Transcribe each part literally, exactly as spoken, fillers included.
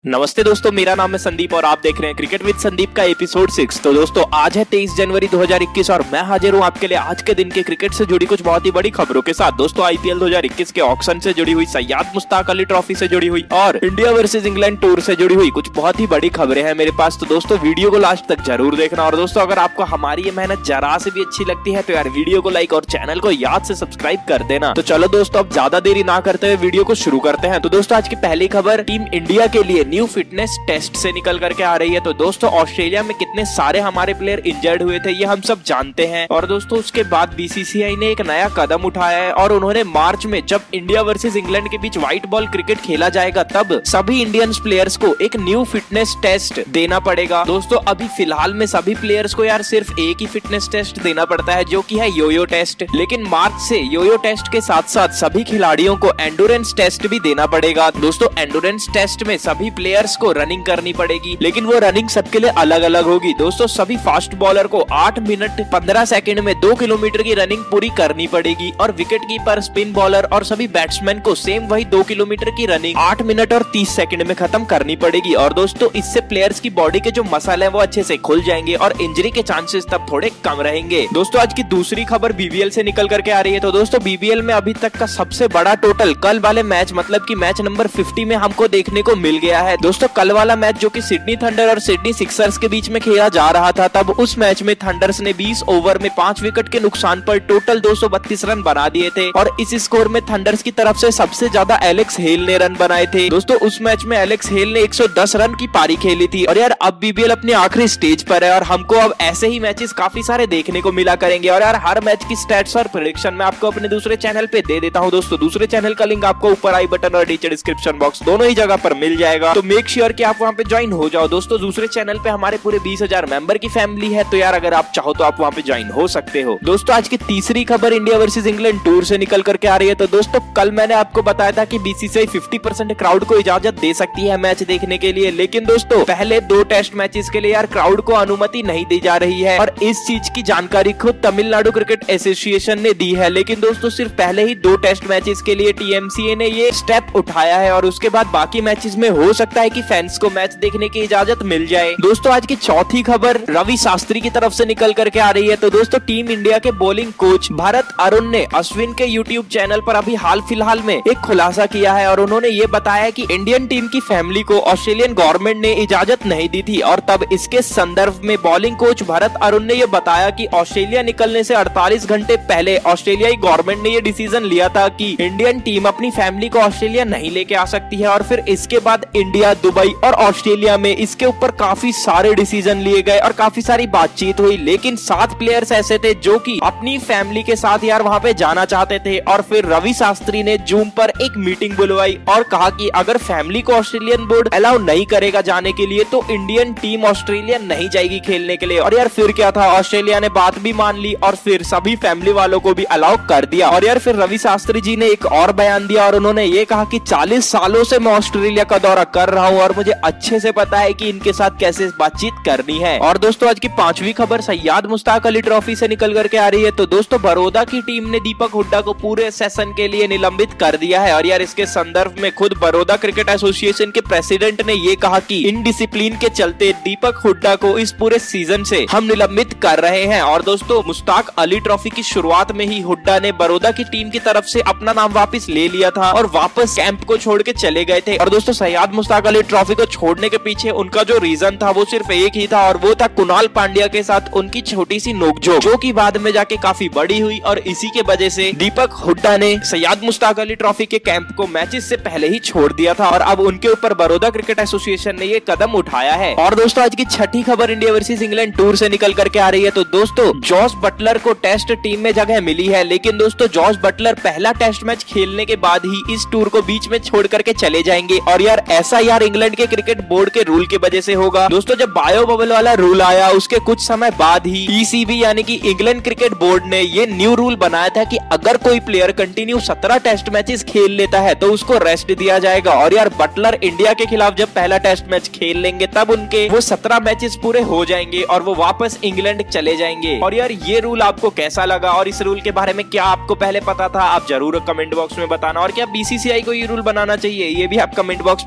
नमस्ते दोस्तों, मेरा नाम है संदीप और आप देख रहे हैं क्रिकेट विद संदीप का एपिसोड सिक्स। तो दोस्तों आज है तेईस जनवरी दो हज़ार इक्कीस और मैं हाजिर हूं आपके लिए आज के दिन के क्रिकेट से जुड़ी कुछ बहुत ही बड़ी खबरों के साथ। दोस्तों आईपीएल दो हज़ार इक्कीस के ऑक्शन से जुड़ी हुई, सैयद मुश्ताक अली ट्रॉफी से जुड़ी हुई और इंडिया वर्सेज इंग्लैंड टूर से जुड़ी हुई कुछ बहुत ही बड़ी खबरें हैं मेरे पास। तो दोस्तों वीडियो को लास्ट तक जरूर देखना। और दोस्तों अगर आपको हमारी ये मेहनत जरा से भी अच्छी लगती है तो यार वीडियो को लाइक और चैनल को याद से सब्सक्राइब कर देना। तो चलो दोस्तों अब ज्यादा देरी ना करते हुए वीडियो को शुरू करते हैं। तो दोस्तों आज की पहली खबर टीम इंडिया के लिए न्यू फिटनेस टेस्ट से निकल करके आ रही है। तो दोस्तों ऑस्ट्रेलिया में कितने सारे हमारे प्लेयर इंजर्ड हुए थे ये हम सब जानते हैं। और दोस्तों उसके बाद बीसीसीआई ने एक नया कदम उठाया है और उन्होंने मार्च में जब इंडिया वर्सेस इंग्लैंड के बीच व्हाइट बॉल क्रिकेट खेला जाएगा तब सभी इंडियन प्लेयर्स को एक न्यू फिटनेस टेस्ट देना पड़ेगा। दोस्तों अभी फिलहाल में सभी प्लेयर्स को यार सिर्फ एक ही फिटनेस टेस्ट देना पड़ता है जो कि है योयो टेस्ट, लेकिन मार्च से योयो टेस्ट के साथ साथ सभी खिलाड़ियों को एंडोरेंस टेस्ट भी देना पड़ेगा। दोस्तों एंडोरेंस टेस्ट में सभी प्लेयर्स को रनिंग करनी पड़ेगी, लेकिन वो रनिंग सबके लिए अलग अलग होगी। दोस्तों सभी फास्ट बॉलर को आठ मिनट पंद्रह सेकंड में दो किलोमीटर की रनिंग पूरी करनी पड़ेगी और विकेट कीपर, स्पिन बॉलर और सभी बैट्समैन को सेम वही दो किलोमीटर की रनिंग आठ मिनट और तीस सेकंड में खत्म करनी पड़ेगी। और दोस्तों इससे प्लेयर्स की बॉडी के जो मसल है वो अच्छे से खुल जाएंगे और इंजरी के चांसेस तब थोड़े कम रहेंगे। दोस्तों आज की दूसरी खबर बीबीएल से निकल करके आ रही है। तो दोस्तों बीबीएल में अभी तक का सबसे बड़ा टोटल कल वाले मैच मतलब की मैच नंबर पचास में हमको देखने को मिल गया है। दोस्तों कल वाला मैच जो की सिडनी थंडर और सिडनी सिक्सर्स के बीच में खेला जा रहा था, तब उस मैच में थंडर्स ने बीस ओवर में पांच विकेट के नुकसान पर टोटल दो सौ बत्तीस रन बना दिए थे और इस स्कोर में थंडर्स की तरफ से सबसे ज्यादा एलेक्स हेल ने रन बनाए थे। दोस्तों उस मैच में एलेक्स हेल ने एक सौ दस रन की पारी खेली थी। और यार अब बीबीएल अपने आखिरी स्टेज पर है और हमको अब ऐसे ही मैचेस काफी सारे देखने को मिला करेंगे। और यार हर मैच की स्टैट्स और प्रेडिक्शन मैं आपको अपने दूसरे चैनल पे दे देता हूँ। दोस्तों दूसरे चैनल का लिंक आपको ऊपर आई बटन और नीचे डिस्क्रिप्शन बॉक्स दोनों ही जगह पर मिल जाएगा, तो मेक श्योर कि आप वहाँ पे ज्वाइन हो जाओ। दोस्तों दूसरे चैनल पे हमारे पूरे बीस हजार मेंबर की फैमिली है, तो यार अगर आप चाहो तो आप वहाँ पे ज्वाइन हो सकते हो। दोस्तों आज की तीसरी खबर इंडिया वर्सेस इंग्लैंड टूर से निकल करके आ रही है। तो दोस्तों कल मैंने आपको बताया था कि बीसीसीआई पचास परसेंट क्राउड को इजाजत दे सकती है मैच देखने के लिए, लेकिन दोस्तों पहले दो टेस्ट मैचेस के लिए यार क्राउड को अनुमति नहीं दी जा रही है और इस चीज की जानकारी खुद तमिलनाडु क्रिकेट एसोसिएशन ने दी है। लेकिन दोस्तों सिर्फ पहले ही दो टेस्ट मैचेस के लिए टीएमसीए ने ये स्टेप उठाया है और उसके बाद बाकी मैचेस में हो सकता है कि फैंस को मैच देखने की इजाजत मिल जाए। दोस्तों आज की चौथी खबर रवि शास्त्री की तरफ से निकल करके आ रही है। तो दोस्तों टीम इंडिया के बॉलिंग कोच भरत अरुण ने अश्विन के यूट्यूब चैनल पर अभी हाल फिलहाल में एक खुलासा किया है और उन्होंने ये बताया कि इंडियन टीम की फैमिली को ऑस्ट्रेलियन गवर्नमेंट ने इजाजत नहीं दी थी और तब इसके संदर्भ में बॉलिंग कोच भरत अरुण ने ये बताया कि ऑस्ट्रेलिया निकलने से अड़तालीस घंटे पहले ऑस्ट्रेलियाई गवर्नमेंट ने ये डिसीजन लिया था कि इंडियन टीम अपनी फैमिली को ऑस्ट्रेलिया नहीं लेके आ सकती है। और फिर इसके बाद इंडिया, दुबई और ऑस्ट्रेलिया में इसके ऊपर काफी सारे डिसीजन लिए गए और काफी सारी बातचीत हुई, लेकिन सात प्लेयर्स ऐसे थे जो कि अपनी फैमिली के साथ यार वहां पे जाना चाहते थे। और फिर रवि शास्त्री ने जूम पर एक मीटिंग बुलवाई और कहा कि अगर फैमिली को ऑस्ट्रेलियन बोर्ड अलाउ नहीं करेगा जाने के लिए तो इंडियन टीम ऑस्ट्रेलिया नहीं जाएगी खेलने के लिए। और यार फिर क्या था, ऑस्ट्रेलिया ने बात भी मान ली और फिर सभी फैमिली वालों को भी अलाउ कर दिया। और यार फिर रवि शास्त्री जी ने एक और बयान दिया और उन्होंने ये कहा कि चालीस सालों से मैं ऑस्ट्रेलिया का दौरा कर रहा हूँ और मुझे अच्छे से पता है कि इनके साथ कैसे बातचीत करनी है। और दोस्तों आज की पांचवी खबर सैयद मुश्ताक अली ट्रॉफी से निकल करके आ रही है। तो दोस्तों बड़ौदा की टीम ने दीपक हुड्डा को पूरे सेशन के लिए निलंबित कर दिया है और यार इसके संदर्भ में खुद बड़ौदा क्रिकेट एसोसिएशन के प्रेसिडेंट ने ये कहा कि इनडिसिप्लिन के चलते दीपक हुड्डा को इस पूरे सीजन से हम निलंबित कर रहे हैं। और दोस्तों मुश्ताक अली ट्रॉफी की शुरुआत में ही हुड्डा ने बड़ौदा की टीम की तरफ से अपना नाम वापस ले लिया था और वापस कैंप को छोड़ के चले गए थे। और दोस्तों सैयद मुश्ताक अली ट्रॉफी को छोड़ने के पीछे उनका जो रीजन था वो सिर्फ एक ही था और वो था कुणाल पांड्या के साथ उनकी छोटी सी नोकझोंक, जो कि बाद में जाके काफी बड़ी हुई और इसी के वजह से दीपक हुड्डा ने सैयद मुश्ताक अली ट्रॉफी के कैंप को मैचेस से पहले ही छोड़ दिया था और अब उनके ऊपर बड़ौदा क्रिकेट एसोसिएशन ने ये कदम उठाया है। और दोस्तों आज की छठी खबर इंडिया वर्सेस इंग्लैंड टूर से निकल करके आ रही है। तो दोस्तों जॉस बटलर को टेस्ट टीम में जगह मिली है, लेकिन दोस्तों जॉस बटलर पहला टेस्ट मैच खेलने के बाद ही इस टूर को बीच में छोड़ करके चले जाएंगे। और यार ऐसा यार इंग्लैंड के क्रिकेट बोर्ड के रूल की वजह से होगा। दोस्तों जब बायो बबल वाला रूल आया उसके कुछ समय बाद ही ईसीबी यानी कि इंग्लैंड क्रिकेट बोर्ड ने ये न्यू रूल बनाया था कि अगर कोई प्लेयर कंटिन्यू सत्रह टेस्ट मैचेस खेल लेता है तो उसको रेस्ट दिया जाएगा। और यार बटलर इंडिया के खिलाफ जब पहला टेस्ट मैच खेल लेंगे तब उनके वो सत्रह मैचेस पूरे हो जाएंगे और वो वापस इंग्लैंड चले जाएंगे। और यार ये रूल आपको कैसा लगा और इस रूल के बारे में क्या आपको पहले पता था, आप जरूर कमेंट बॉक्स में बताना। और क्या बीसीसीआई को ये रूल बनाना चाहिए ये भी आप कमेंट बॉक्स में जरूर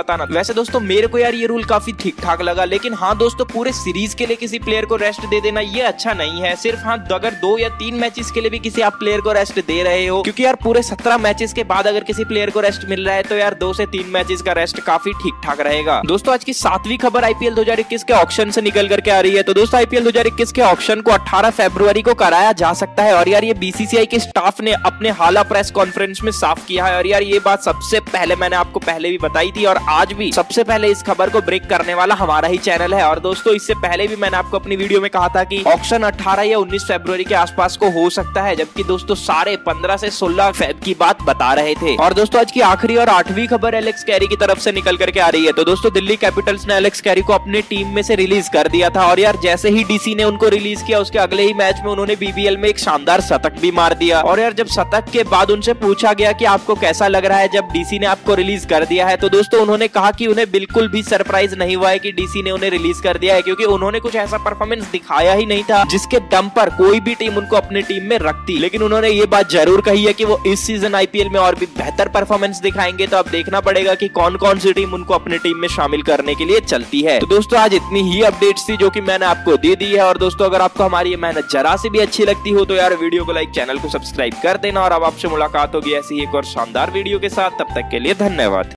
बताना। वैसे दोस्तों मेरे को यार ये रूल काफी ठीक ठाक लगा, लेकिन हाँ दोस्तों पूरे सीरीज के लिए किसी प्लेयर को रेस्ट दे देना ये अच्छा नहीं है। सिर्फ हाँ अगर दो या तीन मैचेस के लिए भी किसी आप प्लेयर को रेस्ट दे रहे हो, क्योंकि यार पूरे सत्रह मैचेस के बाद अगर किसी प्लेयर को रेस्ट मिल रहा है तो यार दो से तीन मैचेस का रेस्ट काफी ठीक ठाक रहेगा। दोस्तों आज की सातवीं खबर आईपीएल दो हज़ार इक्कीस के ऑक्शन से निकल करके आ रही है। तो दोस्तों आईपीएल दो हज़ार इक्कीस के ऑक्शन को अठारह फरवरी को कराया जा सकता है और यार ये बीसीसीआई के स्टाफ ने अपने हाला प्रेस कॉन्फ्रेंस में साफ किया है। और यार ये बात सबसे पहले मैंने आपको पहले भी बताई थी और आज भी सबसे पहले इस खबर को ब्रेक करने वाला हमारा ही चैनल है। और दोस्तों इससे पहले भी मैंने आपको अपनी वीडियो में कहा था कि ऑक्शन अठारह या उन्नीस फरवरी के आसपास को हो सकता है, जबकि दोस्तों सारे पंद्रह से सोलह फेब की बात बता रहे थे। और दोस्तों आज की आखिरी और आठवीं खबर एलेक्स कैरी की तरफ से निकल करके आ रही है। तो दोस्तों दिल्ली कैपिटल्स ने एलेक्स कैरी को अपने टीम में से रिलीज कर दिया था और यार जैसे ही डीसी ने उनको रिलीज किया उसके अगले ही मैच में उन्होंने बीबीएल में एक शानदार शतक भी मार दिया। और यार जब शतक के बाद उनसे पूछा गया कि आपको कैसा लग रहा है जब डीसी ने आपको रिलीज कर दिया है, तो दोस्तों उन्होंने कहा कि उन्हें बिल्कुल भी सरप्राइज नहीं हुआ है कि डीसी ने उन्हें रिलीज कर दिया है, क्योंकि उन्होंने कुछ ऐसा परफॉर्मेंस दिखाया ही नहीं था जिसके दम पर कोई भी टीम उनको अपनी टीम में रखती। लेकिन उन्होंने ये बात जरूर कही है कि वो इस सीजन आईपीएल में और भी बेहतर परफॉर्मेंस दिखाएंगे। तो अब देखना पड़ेगा कि कौन कौन सी टीम उनको अपनी टीम में शामिल करने के लिए चलती है। तो दोस्तों आज इतनी ही अपडेट्स थी जो कि मैंने आपको दे दी है। और दोस्तों अगर आपको हमारी ये मेहनत जरा से भी अच्छी लगती हो तो यार वीडियो को लाइक, चैनल को सब्सक्राइब कर देना। और अब आपसे मुलाकात होगी ऐसी ही एक और शानदार वीडियो के साथ। तब तक के लिए धन्यवाद।